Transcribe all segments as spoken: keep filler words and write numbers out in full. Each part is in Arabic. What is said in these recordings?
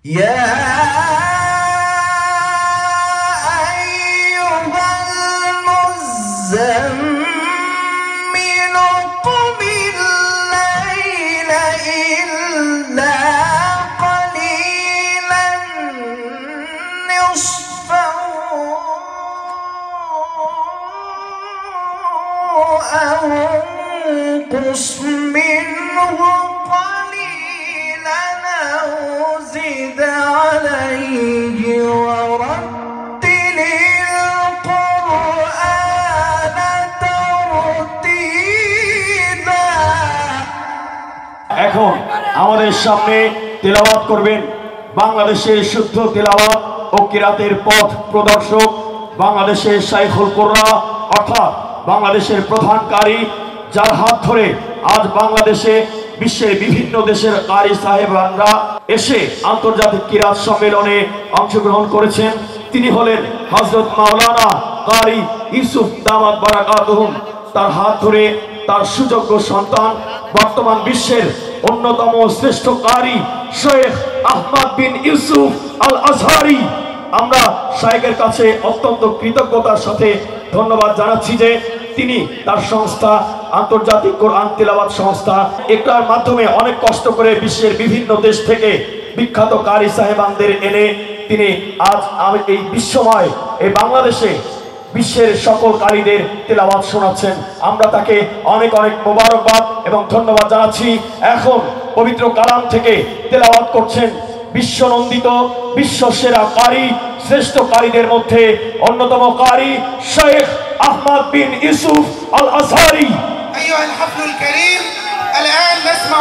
এখন আমাদের সামনে তেলাওয়াত করবেন বাংলাদেশের শুদ্ধ তেলাওয়াত ও কিরাতের পথ প্রদর্শক বাংলাদেশের শাইখুল কুররা অর্থাৎ বাংলাদেশের প্রধান কারি, যার হাত ধরে আজ বাংলাদেশে বিশ্বের বিভিন্ন দেশের কারি সাহেবানরা এসে আন্তর্জাতিক কিরাত সম্মেলনে অংশগ্রহণ করেছেন। তিনি হলেন হযরত মাওলানা কারি ইউসুফ দামাত বারাকাতুহুম। তার হাত ধরে তার সুযোগ্য সন্তান বর্তমান বিশ্বের অন্যতম শ্রেষ্ঠ কারি শেখ আহমদ বিন ইউসুফ আল আজহারি। আমরা শাইখের কাছে অত্যন্ত কৃতজ্ঞতার সাথে ধন্যবাদ জানাচ্ছি যে তিনি তার সংস্থা আন্তর্জাতিক কোরআন তিলাওয়াত সংস্থা এটার মাধ্যমে অনেক কষ্ট করে বিশ্বের বিভিন্ন দেশ থেকে বিখ্যাত কারি সাহেবানদের এনে তিনি আজ এই বিশ্বময় এই বাংলাদেশে বিশ্বের সকল কারীদের তেলাওয়াত শোনাচ্ছেন। আমরা তাকে অনেক অনেক মোবারকবাদ এবং ধন্যবাদ জানাচ্ছি। এখন পবিত্র কালাম থেকে তেলাওয়াত করছেন বিশ্বনন্দিত বিশ্ব সেরা কারি, শ্রেষ্ঠ কারীদের মধ্যে অন্যতম কারি শেখ আহমদ বিন ইউসুফ আল আজহারি। أيها الحفل الكريم، الآن نسمع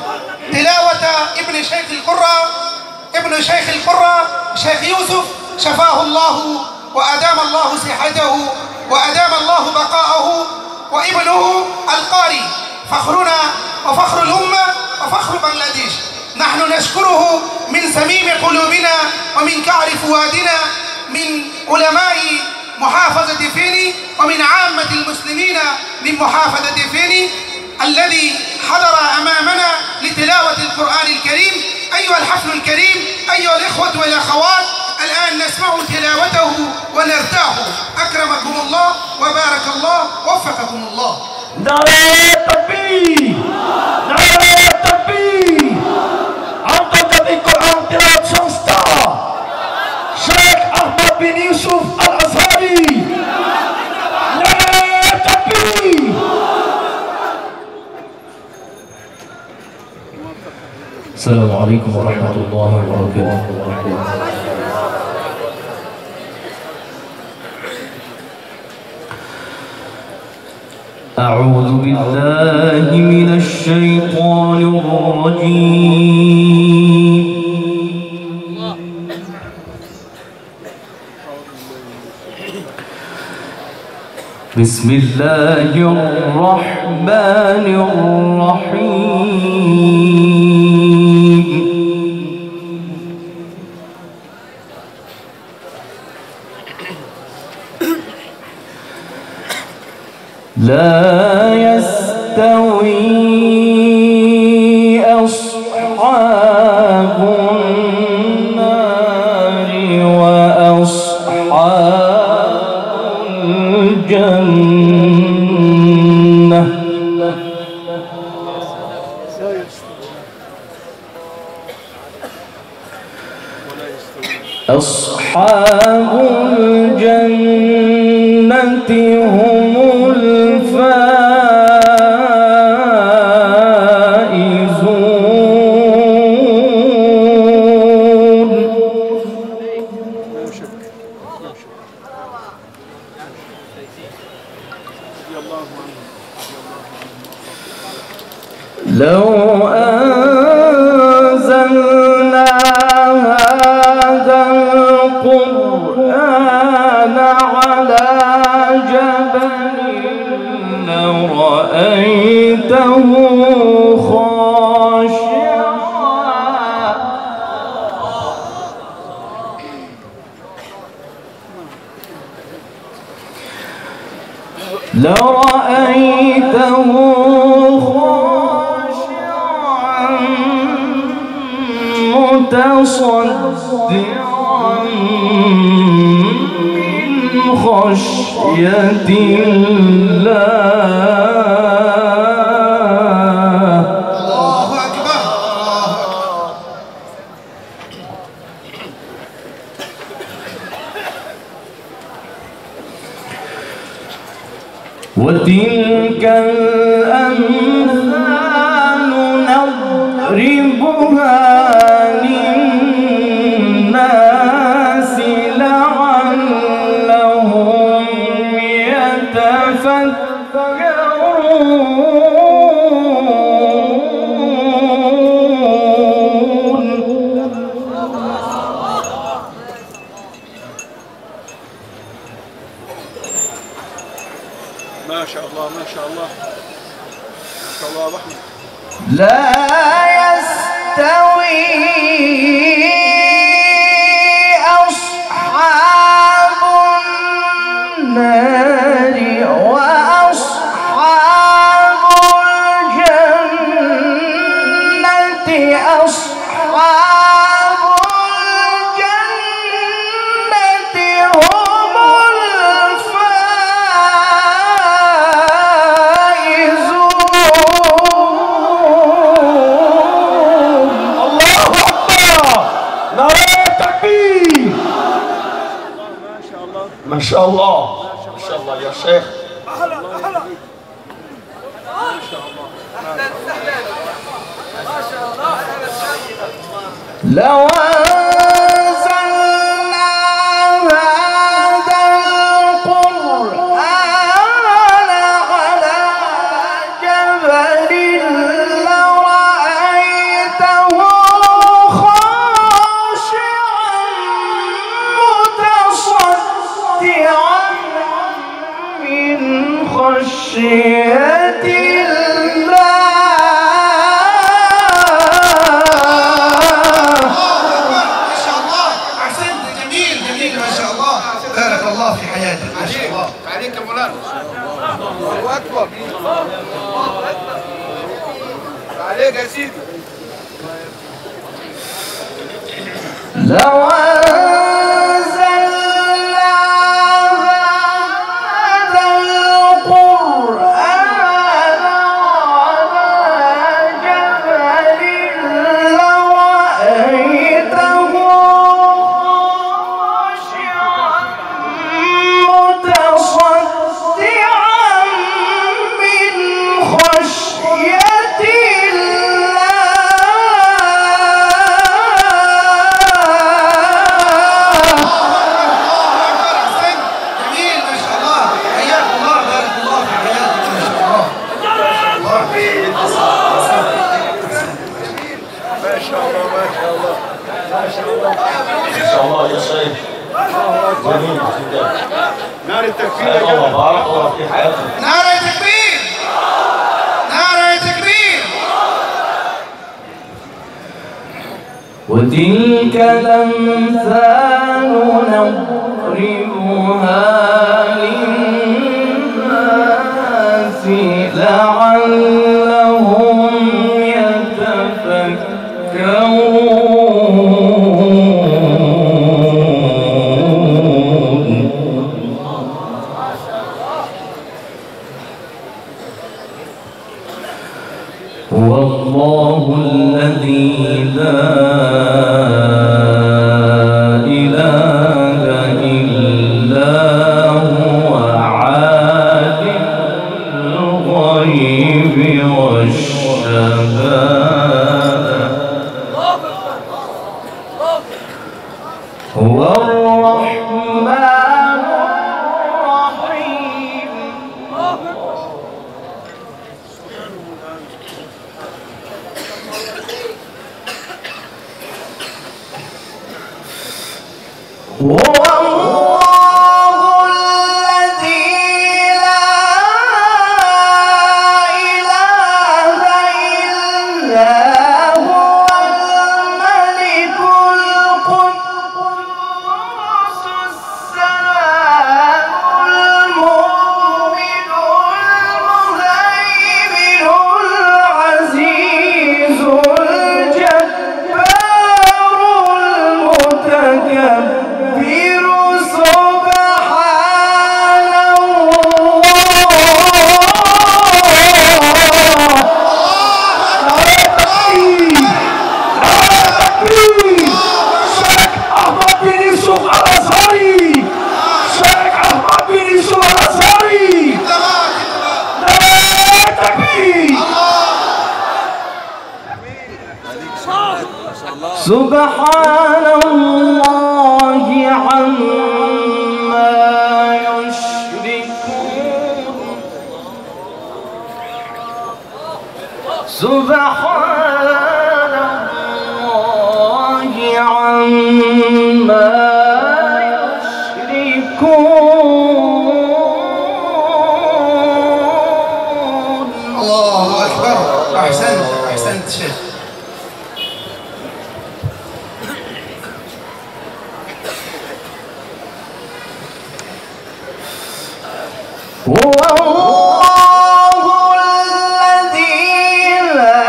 تلاوة ابن شيخ القرة ابن شيخ القرة شيخ يوسف شفاه الله وأدام الله صحته وأدام الله بقاءه، وابنه القاري فخرنا وفخر الأمة وفخر بنغلاديش. نحن نشكره من صميم قلوبنا ومن كعر فؤادنا من علماء محافظة فيني ومن عامة المسلمين من محافظة فيني الذي حضر أمامنا لتلاوة القرآن الكريم. أيها الحفل الكريم، أيها الإخوة والأخوات، الآن نسمع تلاوته ونرتاح. أكرمكم الله وبارك الله ووفقكم الله. নারে তাকবীর, নারে তাকবীর। আন্তর্জাতিক কোরআন তিলাওয়াত সংস্থা শেখ আহমদ বিন ইউসুফ আল আজহারি। নারে তাকবীর। আসসালামু আলাইকুম ওয়া রাহমাতুল্লাহি ওয়া বারাকাতুহু। أعوذ بالله من الشيطان الرجيم. بسم الله الرحمن الرحيم. لا يستوي أصحاب النار وأصحاب الجنة. أصحاب الجنة هم الفائزون. لو أنزلنا هذا القرآن على جبل لرأيته خاشعا لرأيته خاشعا متأثرا متصدعا من خشية الله. الله أكبر. وتلك الأمثال نضربها للناس لعلهم يتفكرون. ما شاء الله ما شاء الله ما شاء الله أبو أحمد. لا يستوي أصحاب النار وأصحاب الجنة أصحاب الجنة هم ما شاء الله ما شاء الله يا شيخ. لو أنزلنا هذا القرآن على جبل لرأيته خاشعا متصدعا من خشية الله. عليك يا مولانا. الله أكبر. عليك يا سيدي. لو أنزلنا هذا القرآن على جبل لرأيته خاشعا متصدعا من خشية ما شاء الله يا شيخ. جميل جدا. نار التكفير يا الله جماعة. بارك الله في حياتك. نعرة تكبير، نعرة تكبير. وتلك الأمثال نضربها للناس لعلهم يتفكرون. هو الله الذي لا إله إلا هو عالم الغيب والشهادة. هو الرحمن الرحيم. هو الله الذي لا إله إلا هو الملك القدوس السلام المؤمن المهيمن العزيز الجبار سبحان الله عما يشركون سبحان الله عما يشركون. الله أكبر. أحسنت أحسنت شيخ. هو الله الذي لا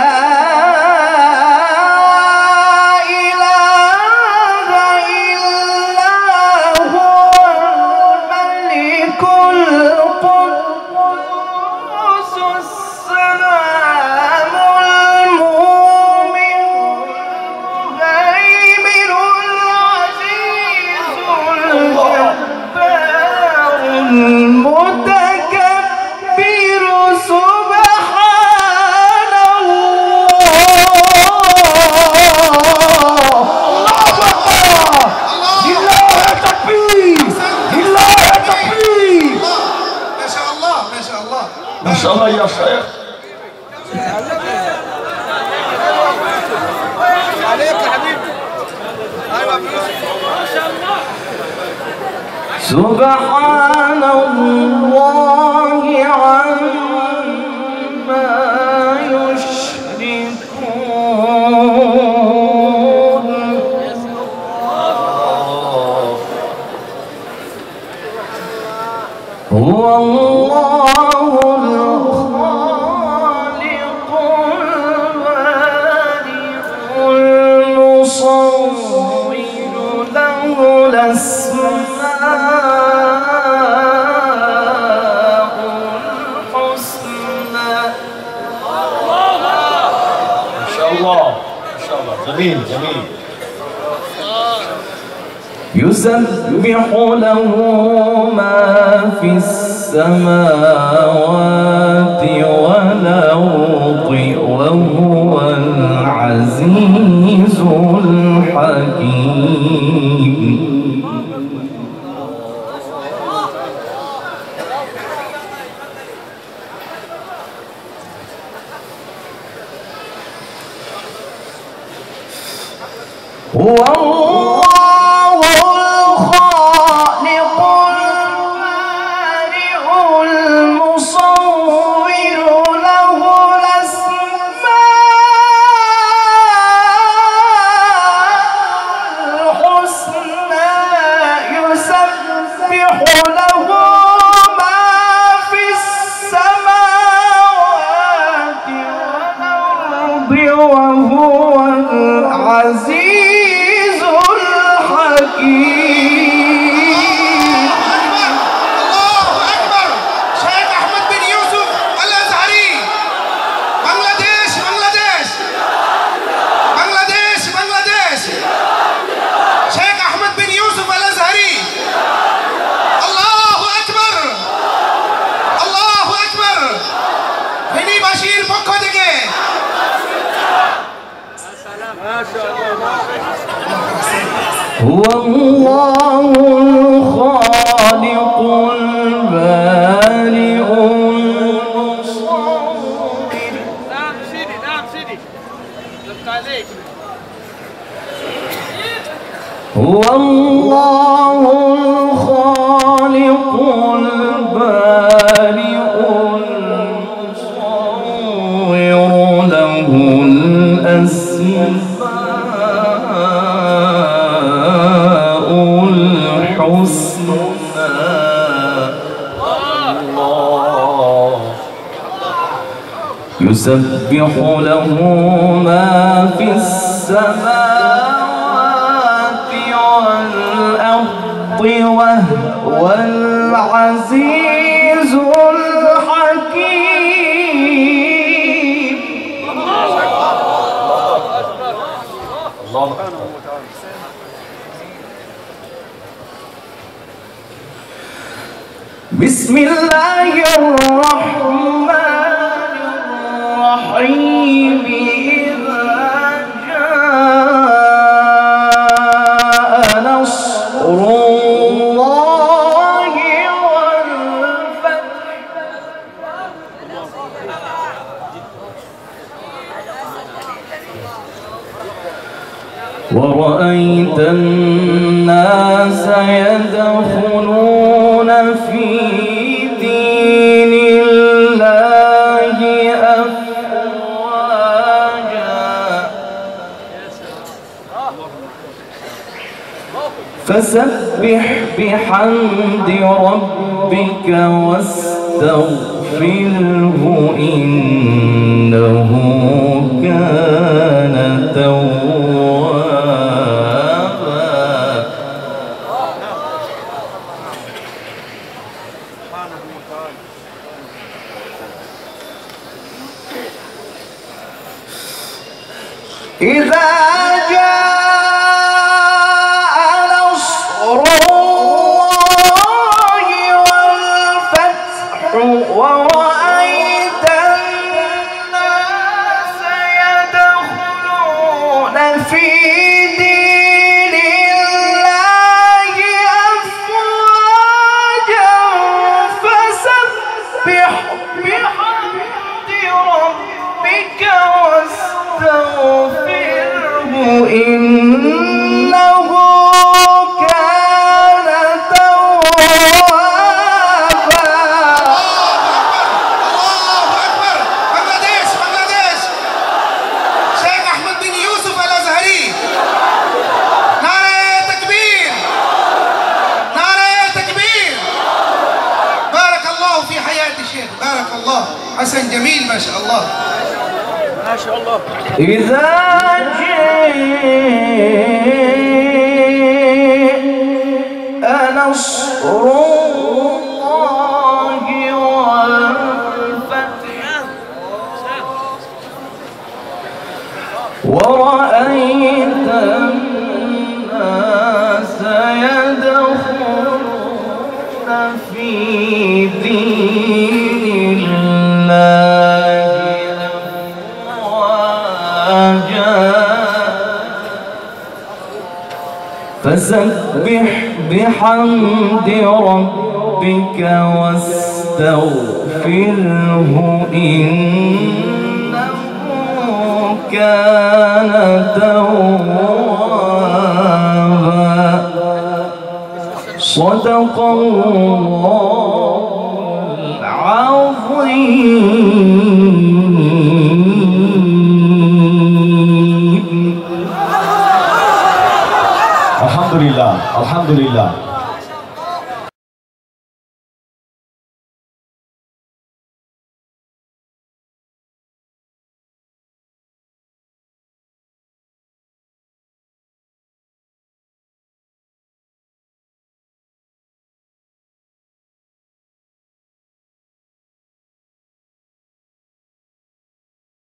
إله إلا هو الملك القدوس السلام المؤمن المهيمن العزيز الجبار المتكبر سبحان ما شاء الله يا شيخ. عليك يا حبيبي. ايوه ما شاء الله. سبحان الله عما يشركون. هو الله الخالق البارئ المصور له الأسماء الحسنى. ما شاء الله ما شاء الله. جميل جميل. يسبح له ما في السماوات والأرض وهو العزيز الحكيم. هو الله الخالق البارئ المصور له الأسماء الحسنى. يسبح له ما في السماوات والأرض وهو العزيز الحكيم. الله أكبر. شيخ أحمد بن يوسف الأزهري. بنغلاديش بنغلاديش بنغلاديش بنغلاديش. شيخ أحمد بن يوسف الأزهري. الله أكبر الله أكبر. فيني بشير بكو دكي. ما شاء الله ما شاء الله. هو الله الخالق البارئ المصور. نعم سيدي نعم سيدي. لبق عليك. هو الله الخالق البارئ المصور له الأسماء الحسنى. يسبح له ما في السماوات والأرض وهو العزيز الحكيم. الله بسم الله الرحمن الرحيم. إذا جاء ورأيت الناس يدخلون في دين الله أفواجا فسبح بحمد ربك واستغفره إنه كان توابا. إذا جاء نصر الله والفتح ورأيت الناس يدخلون في دين الله أفواجا فسبح بحمد ربك واستغفره إنه كان توابا. الله أكبر. بنغلاديش بنغلاديش شيخ أحمد بن يوسف الأزهري. نعرة تكبير نعرة تكبير. بارك الله في حياة الشيخ بارك الله. حسن جميل ما شاء الله ما شاء الله. إذا جاء نصر الله والفتح ورأيت الناس يدخلون في دين الله فسبح بحمد ربك واستغفره إنه كان توابا. صدق الله العظيم. আলহামদুলিল্লাহ আলহামদুলিল্লাহ